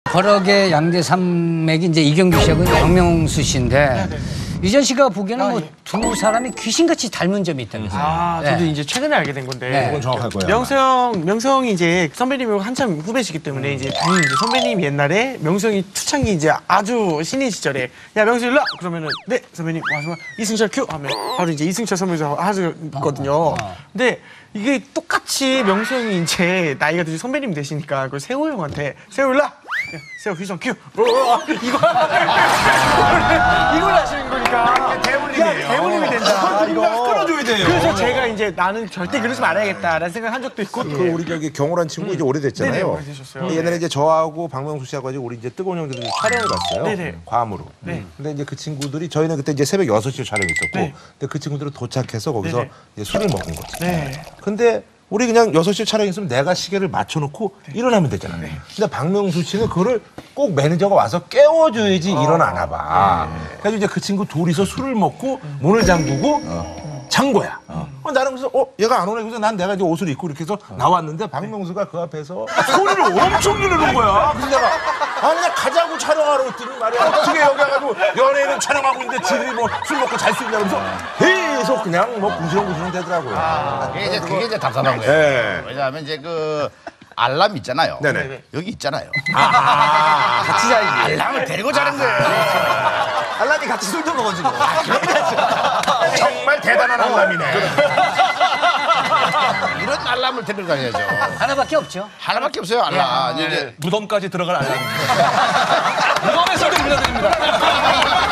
버럭의 양대 산맥이 이제 이경규 씨하고 박명수 씨인데 유전 씨가 보기에는 뭐 두 사람이 귀신같이 닮은 점이 있다면서요. 아, 저도 이제 최근에 알게 된 건데. 네. 그건 정확할 거예요. 명성이 이제 선배님하고 한참 후배시기 때문에 이제 당연히 이제 선배님 옛날에 명성이 투창기 이제 아주 신인 시절에 야 명성 일로 와! 그러면은 네 선배님 와서 이승철 큐 하면 바로 이제 이승철 선배님이 하거든요. 근데 이게 똑같이 명성이 이제 나이가 드신 선배님 되시니까 그 세호 형한테 세호 일로 와! 세호 휘성 큐! 이걸 하시는 거니까 대물림이 된다. 이거 끊어줘야 돼요. 그래서 제가 이제 나는 절대 그러지 말아야겠다라는 생각한 적도 있고. 그 우리 저기 경호란 친구 이제 오래됐잖아요. 네네, 오래되셨어요. 옛날에 이제 저하고 박명수 씨하고 가지고 우리 이제 뜨거운 형들이 촬영을 갔어요. 네네. 괌으로. 네. 근데 이제 그 친구들이 저희는 그때 이제 새벽 6시에 촬영했었고 네. 근데 그 친구들은 도착해서 거기서 네네. 이제 술을 먹은 거지. 네. 근데 우리 그냥 6시에 촬영했으면 내가 시계를 맞춰놓고 일어나면 되잖아요. 근데 박명수 씨는 그거를 꼭 매니저가 와서 깨워줘야지 일어나나 봐. 그래서 이제 그 친구 둘이서 술을 먹고 문을 잠그고 잔 거야. 나는 그래서 얘가 안 오네. 그래서 난 내가 이제 옷을 입고 이렇게 해서 나왔는데 박명수가 그 앞에서 소리를 엄청 지르는 거야. 그래서 내가 그냥 가자고 촬영하러 했더니 말이야. 어떻게 여기 와가지고 연예인은 촬영하고 있는데 지들이 뭐 술 먹고 잘 수 있냐 그래서 계속 그냥 뭐 구시렁구시렁 되더라고요. 그게 이제 답답한 거예요. 네. 왜냐하면 이제 그 알람 있잖아요. 네네. 여기 있잖아요. 같이 자야지. 알람을 데리고 자는 거예요. 알람이 같이 술도 먹어주고. 정말 대단한 알람이네. 이런 알람을 데리고 다녀야죠. 하나밖에 없죠. 하나밖에 없어요, 알람. 이제 무덤까지 들어갈 알람입니다. 무덤에서도 빌려드립니다.